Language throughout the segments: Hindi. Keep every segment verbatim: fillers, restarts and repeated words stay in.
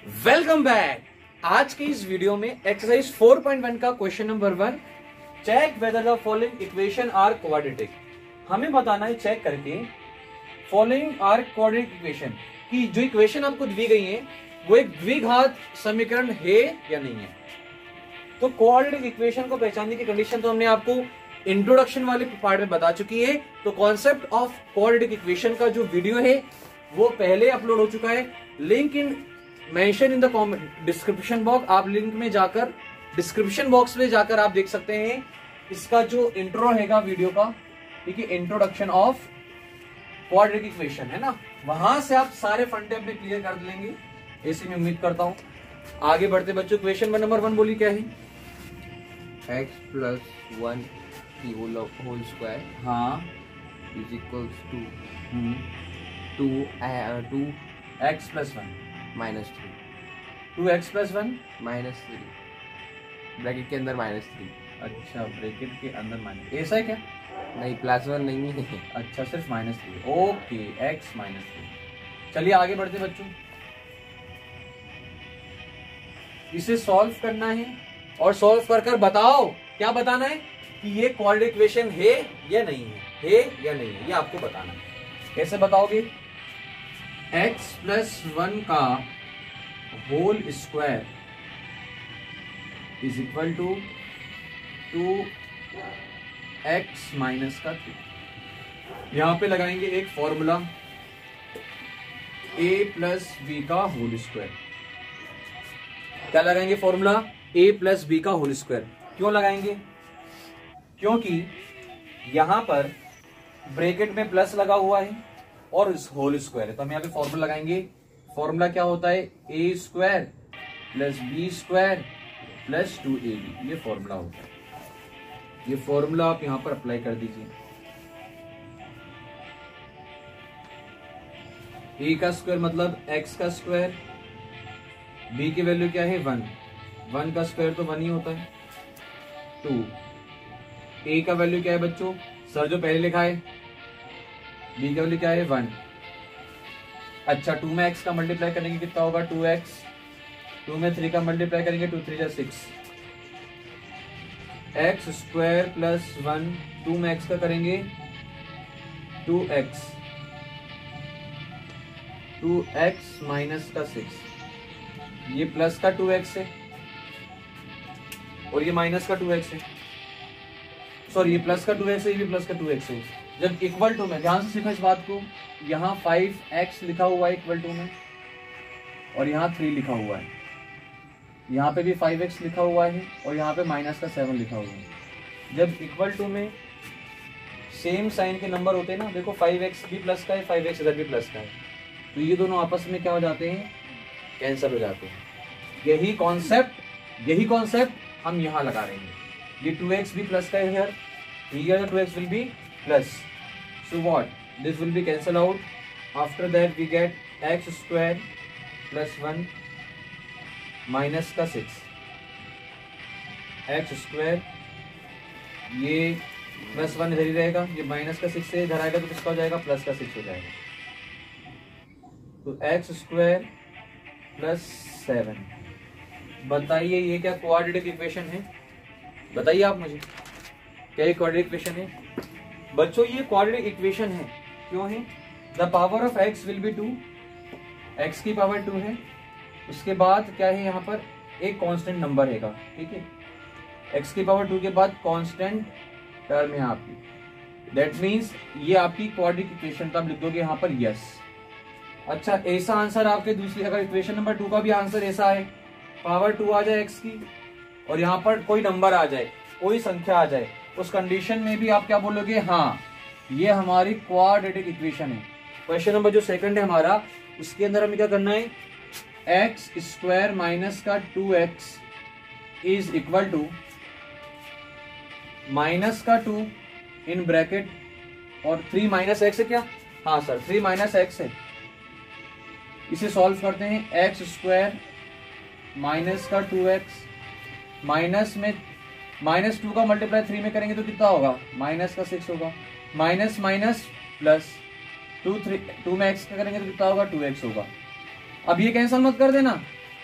Welcome back. आज की इस वीडियो में एक्सरसाइज फोर पॉइंट वन का question number one, check whether the following equation are quadratic. हमें बताना है चेक करके फॉलोइंग आर क्वाड्रेटिक इक्वेशन की जो इक्वेशन आपको दी गई है वो एक द्विघात समीकरण है या नहीं है। तो क्वाड्रेटिक इक्वेशन को पहचानने की कंडीशन तो हमने आपको इंट्रोडक्शन वाले पार्ट में बता चुकी है। तो कॉन्सेप्ट ऑफ क्वाड्रेटिक इक्वेशन का जो वीडियो है वो पहले अपलोड हो चुका है, link in mention in the description box. आप लिंक में जाकर डिस्क्रिप्शन बॉक्स में जाकर आप देख सकते हैं इसका जो इंट्रो हैगा वीडियो का, ठीक है, इंट्रोडक्शन ऑफ क्वाड्रेटिक इक्वेशन है ना, वहां से आप सारे फंडे अपने क्लियर कर लेंगे, ऐसी मैं उम्मीद करता हूं। आगे बढ़ते बच्चों, क्वेश्चन नंबर वन बोली क्या है? एक्स प्लस वन की होल होल स्क्वायर हाँ is equals to two two x plus one minus three two x plus one minus three bracket के अंदर माइनस थ्री। अच्छा, ब्रैकेट के अंदर माइनस, ऐसा है क्या? नहीं, प्लस वन नहीं है। अच्छा, सिर्फ minus three. Okay, x minus three. चलिए आगे बढ़ते बच्चों, इसे सॉल्व करना है और सॉल्व कर कर बताओ, क्या बताना है कि ये क्वाड्रेटिक इक्वेशन है या नहीं है, है या नहीं है, ये आपको बताना है। कैसे बताओगे? x प्लस वन का whole square is equal to two x minus का थ्री। यहां पे लगाएंगे एक फॉर्मूला a प्लस बी का होल स्क्वायर। क्या लगाएंगे? फॉर्मूला a प्लस बी का होल स्क्वायर। क्यों लगाएंगे? क्योंकि यहां पर ब्रैकेट में प्लस लगा हुआ है और इस होल स्क्वायर है, तो हम यहाँ पे फॉर्मूला लगाएंगे। फॉर्मूला क्या होता है? A square plus B square plus two A B, ये फॉर्मूला होता है। ये फॉर्मूला आप यहां पर अप्लाई कर दीजिए। ए का स्क्वायर मतलब एक्स का स्क्वायर, बी की वैल्यू क्या है? वन, वन का स्क्वायर तो वन ही होता है, टू। ए का वैल्यू क्या है बच्चों? सर जो पहले लिखा है, बी का वैल्यू क्या है? वन। अच्छा, टू में एक्स का मल्टीप्लाई करेंगे कितना होगा? Two x. टू में थ्री का मल्टीप्लाई करेंगे, टू थ्री जा six. X square plus one, two में एक्स का करेंगे two x, two x minus का सिक्स। ये प्लस का टू एक्स है और ये माइनस का टू एक्स है, सॉरी ये प्लस का टू एक्स है, ये भी प्लस का टू एक्स है। जब इक्वल टू में, ध्यान से सीखो इस बात को, यहाँ फाइव एक्स लिखा हुआ है इक्वल टू में और यहाँ थ्री लिखा हुआ है, यहाँ पे भी फाइव एक्स लिखा हुआ है और यहाँ पे माइनस का सेवन लिखा हुआ है। जब इक्वल टू में सेम साइन के नंबर होते हैं ना, देखो फाइव एक्स भी प्लस का है, फाइव एक्स इधर भी प्लस का है, तो ये दोनों आपस में क्या हो जाते हैं? कैंसिल हो जाते हैं। यही कॉन्सेप्ट यही कॉन्सेप्ट हम यहाँ लगा रहे हैं। ये टू एक्स भी प्लस का है here, here two x will be plus. So what? This will be cancel out. After that we get x square plus one minus का सिक्स, x square, ये प्लस वन इधर ही रहेगा, ये माइनस का सिक्स से इधर आएगा तो किसका हो जाएगा? प्लस का सिक्स हो जाएगा। तो x स्क्वायर प्लस सेवन। बताइए ये क्या क्वाड्रेटिक इक्वेशन है? बताइए आप मुझे, क्या ये क्वाड्रेटिक इक्वेशन है? बच्चों ये क्वाड्रेटिक इक्वेशन है। क्यों है? The power of x will be two, x की पावर टू है, उसके बाद क्या है? यहाँ पर एक कांस्टेंट नंबर हैगा, ठीक है, x की पावर टू के बाद कांस्टेंट टर्म है आपकी। दैट मीन्स ये आपकी क्वाड्रेटिक इक्वेशन, तो आप लिख दोगे यहाँ पर यस। अच्छा, ऐसा आंसर आपके दूसरी, अगर इक्वेशन नंबर टू का भी आंसर ऐसा है, पावर टू आ जाए x की और यहाँ पर कोई नंबर आ जाए, कोई संख्या आ जाए, उस कंडीशन में भी आप क्या बोलोगे? हाँ, ये हमारी क्वाड्रेटिक इक्वेशन है। क्वेश्चन नंबर जो सेकंड है हमारा, उसके अंदर हमें क्या करना है? एक्स स्क्वायर माइनस का two x is equal to minus का टू इन ब्रैकेट और थ्री माइनस एक्स है क्या? हाँ सर, थ्री माइनस एक्स है। इसे सॉल्व करते हैं। एक्स स्क्वायर माइनस का टू एक्स, माइनस में माइनस टू का मल्टीप्लाई थ्री में करेंगे तो कितना होगा? माइनस का सिक्स होगा। Minus minus plus, two three two में एक्स का करेंगे तो कितना होगा? टू एक्स होगा। अब ये कैंसिल मत कर देना,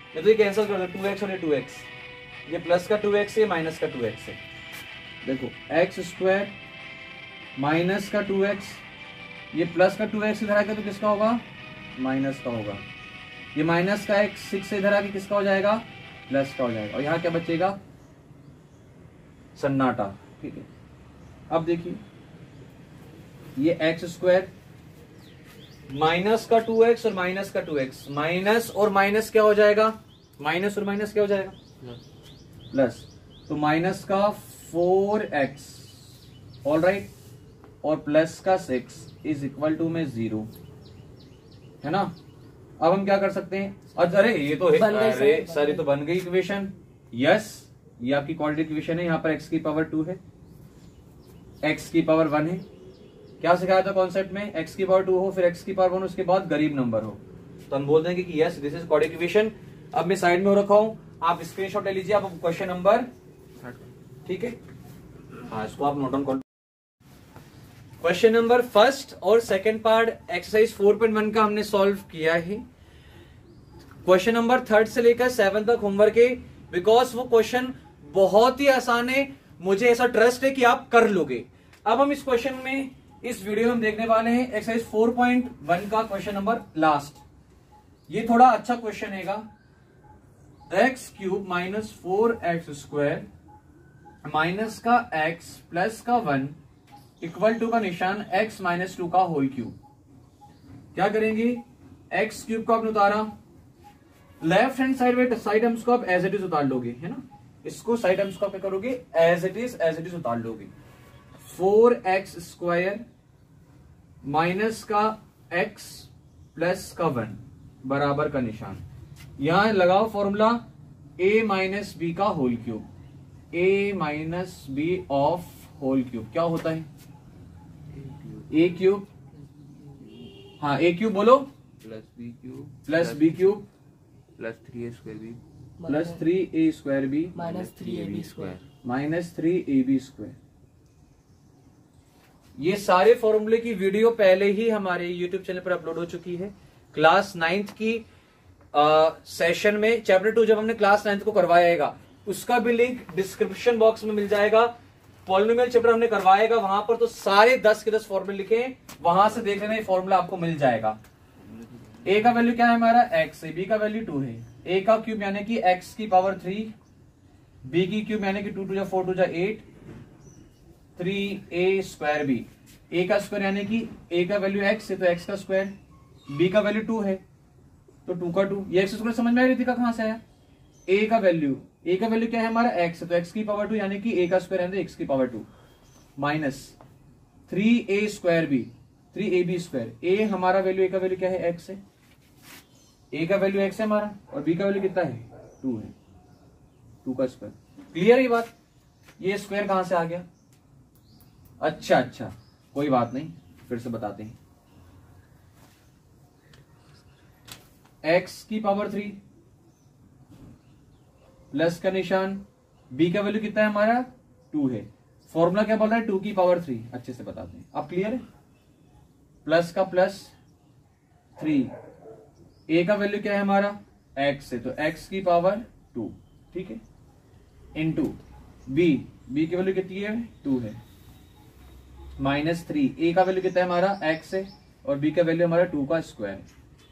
मैं तो ये कैंसिल कर दो, टू एक्स और ये टू एक्स, ये प्लस का टू एक्स है, माइनस का टू एक्स है। देखो एक्स स्क्वायर माइनस का टू एक्स, ये प्लस का टू एक्स इधर आके तो किसका होगा, माइनस का होगा। ये माइनस का एक्स सिक्स इधर आके किसका हो जाएगा, प्लस का हो जाएगा। और यहाँ क्या बचेगा, सन्नाटा। ठीक है, अब देखिए ये एक्स स्क्वायर माइनस का टू एक्स और माइनस का टू एक्स, माइनस और माइनस क्या हो जाएगा, माइनस और माइनस क्या हो जाएगा, प्लस। तो माइनस का फोर एक्स ऑल राइट और प्लस का सिक्स इज इक्वल टू में जीरो, है ना। अब हम क्या कर सकते हैं, अरे ये तो है, अरे सर ये तो बन गई इक्वेशन। यस, ये आपकी क्वाड्रेटिक इक्वेशन है। यहाँ पर x की पावर टू है, x की पावर वन है। क्या सिखाया था कॉन्सेप्ट में, x की पावर टू हो फिर x की पावर वन, उसके बाद गरीब नंबर हो, तो हम बोल देंगे कि yes this is quadratic equation. अब मैं साइड में हो रखा हूं, आप स्क्रीनशॉट ले लीजिए। आप क्वेश्चन नंबर, ठीक है, हाँ इसको आप नोट डाउन कर। क्वेश्चन नंबर फर्स्ट और second part exercise four point one का हमने सॉल्व किया है। क्वेश्चन नंबर थर्ड से लेकर सेवन तक होमवर्क है, बिकॉज वो क्वेश्चन बहुत ही आसान है, मुझे ऐसा ट्रस्ट है कि आप कर लोगे। अब हम इस क्वेश्चन में, इस वीडियो में हम देखने वाले हैं एक्सरसाइज फोर पॉइंट वन का क्वेश्चन नंबर लास्ट। ये थोड़ा अच्छा क्वेश्चन हैगा। X cube minus four x square minus का एक्स प्लस का वन इक्वल टू का निशान x माइनस टू का होल क्यूब। क्या करेंगे, एक्स क्यूब को आपने उतारा, लेफ्ट हैंड साइड में साइड टर्म्स को आप एज इट इज उतार लोगे, है ना। इसको साइड टर्म्स को आप क्या करोगे, as it is as it is उतार लोगे। फोर एक्स स्क्वायर माइनस का x प्लस का वन बराबर का निशान। यहां लगाओ फॉर्मूला a माइनस बी का whole cube, a minus B of whole cube क्या होता है, ए क्यूब, हाँ ए क्यूब बोलो, plus B cube plus B cube plus three A square B plus three A square B minus three A B square minus three A B square. ये सारे फॉर्मूले की वीडियो पहले ही हमारे यूट्यूब चैनल पर अपलोड हो चुकी है। क्लास नाइन्थ की आ, सेशन में चैप्टर टू जब हमने क्लास नाइन्थ को करवाएगा, उसका भी लिंक डिस्क्रिप्शन बॉक्स में मिल जाएगा। पॉलिनोमियल चैप्टर हमने करवाएगा वहां पर, तो सारे दस के दस फॉर्मूले लिखे हैं, वहां से देख लेना, ये फॉर्मूला आपको मिल जाएगा। ए का वैल्यू क्या है हमारा, एक्स है, बी का वैल्यू टू है, ए का क्यूब यानी कि एक्स की पावर थ्री, बी की क्यूब यानी कि टू टू जा फोर टू जा eight, three A square B, A का स्क्वायर यानी कि ए का वैल्यू एक्स है तो एक्स का स्क्वायर, बी का वैल्यू टू है तो टू का टू। ये एक्स स्क्वायर समझ में आ रही थी, कहां से आया, ए का वैल्यू, ए का वैल्यू क्या है हमारा एक्स, तो एक्स की पावर टू यानी कि ए का स्क्वायर यानी एक्स की power two, minus three A square B, three A B square. A हमारा वैल्यू, ए का वैल्यू क्या है एक्स है, ए का वैल्यू एक्स है हमारा, और बी का वैल्यू कितना है, टू है, टू का स्क्वायर। क्लियर है ये बात, ये स्क्वायर कहां से आ गया, अच्छा अच्छा कोई बात नहीं, फिर से बताते हैं। एक्स की पावर थ्री प्लस का निशान, बी का वैल्यू कितना है हमारा, टू है, फॉर्मूला क्या बोल रहा है, टू की पावर थ्री। अच्छे से बताते हैं, अब क्लियर है, प्लस का प्लस थ्री, ए का वैल्यू क्या है हमारा एक्स है तो एक्स की पावर टू, ठीक है, इनटू बी, बी की वैल्यू कितनी है, टू है, माइनस थ्री, ए का वैल्यू कितना है हमारा एक्स है और बी का वैल्यू हमारा टू का स्क्वायर,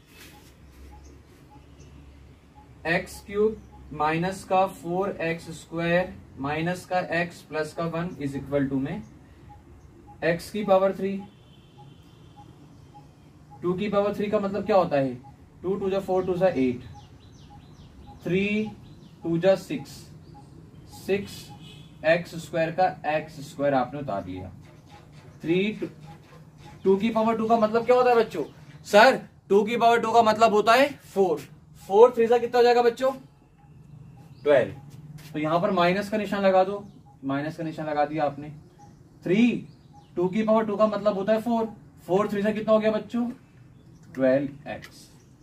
एक्स क्यूब माइनस का फोर एक्स स्क्वायर माइनस का एक्स प्लस का वन इज इक्वल टू में एक्स की पावर थ्री, टू की पावर थ्री का मतलब क्या होता है, टू टू जा फोर टू जा एट, थ्री टू जा सिक्स, सिक्स एक्स स्क्वायर का एक्स स्क्वायर आपने उतार लिया, थ्री टू की पावर टू का मतलब क्या होता है बच्चों, सर टू की पावर टू का मतलब होता है फोर, फोर थ्री सा कितना हो जाएगा बच्चों, ट्वेल्व। तो यहां पर माइनस का निशान लगा दो, माइनस का निशान लगा दिया आपने, थ्री टू की पावर टू का मतलब होता है फोर, फोर थ्री से कितना हो गया बच्चों, ट्वेल्व एक्स।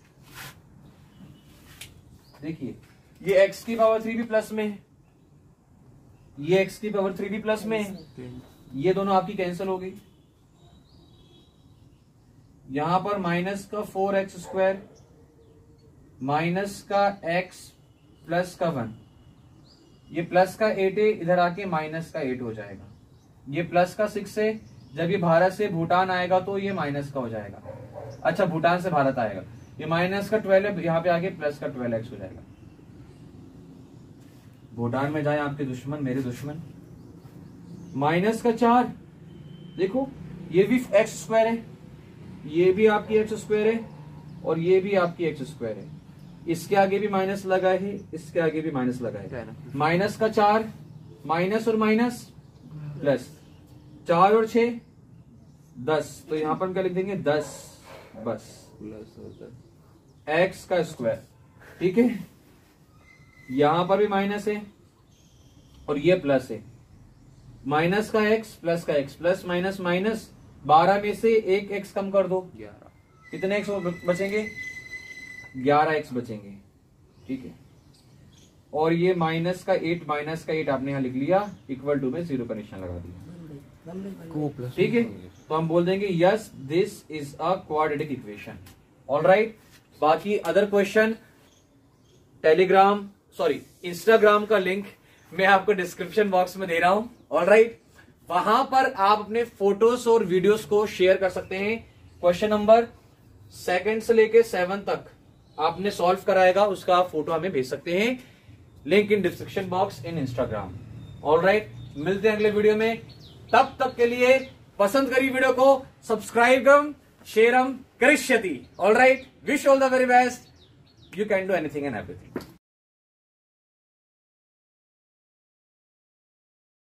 देखिए ये एक्स की पावर थ्री भी प्लस में है, ये एक्स की पावर थ्री भी प्लस में है, ये दोनों आपकी कैंसिल हो गई, यहां पर माइनस का फोर एक्स स्क्वायर माइनस का एक्स प्लस का वन, ये प्लस का एट है, इधर आके माइनस का एट हो जाएगा। ये प्लस का सिक्स है, जब ये भारत से भूटान आएगा तो ये माइनस का हो जाएगा। अच्छा, भूटान से भारत आएगा, ये माइनस का ट्वेल्व है, यहाँ पे आगे प्लस का ट्वेल्व एक्स हो जाएगा। भूटान में जाए आपके दुश्मन, मेरे दुश्मन। माइनस का चार, देखो ये भी एक्स स्क्वायर है, ये भी आपकी एक्स स्क्वायर है, और ये भी आपकी एक्स स्क्वायर है। इसके आगे भी माइनस लगा है, इसके आगे भी माइनस लगा है। माइनस का चार, माइनस और माइनस प्लस, चार और छह दस, तो यहां पर हम क्या लिख देंगे, दस बस, प्लस एक्स का स्क्वायर। ठीक है, यहां पर भी माइनस है और ये प्लस है। माइनस का एक्स प्लस का एक्स, प्लस माइनस माइनस, बारह में से एक एक्स कम कर दो, ग्यारह। कितने एक्स बचेंगे, ग्यारह एक्स बचेंगे। ठीक है, और ये माइनस का एट, माइनस का एट आपने यहां लिख लिया, इक्वल टू में जीरो का निशान लगा दिया। ठीक है, तो हम बोल देंगे yes this is a quadratic equation. Alright, बाकी other question Telegram sorry Instagram का लिंक मैं आपको डिस्क्रिप्शन बॉक्स में दे रहा हूं। ऑलराइट, वहां पर आप अपने फोटोज और वीडियोस को शेयर कर सकते हैं। क्वेश्चन नंबर सेकंड से लेके सेवन तक आपने सॉल्व कराएगा, उसका आप फोटो हमें भेज सकते हैं। Link in description box in Instagram. Alright, मिलते हैं अगले वीडियो में, तब तक के लिए पसंद करिए वीडियो को, सब्सक्राइब शेयरम करिष्यति। Alright, wish all the very best, you can do anything and everything.